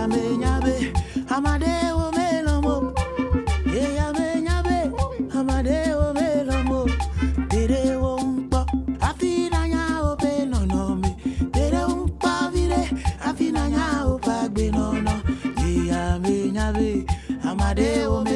me nyabe, Amadeo Melamo. Yeah, me nyabe, Amadeo Melamo. Dere wompa, afina nya ope no no me. Dere wompa vire, afina nya opa gbe no no. Yeah, me nyabe, Amadeo Melamo.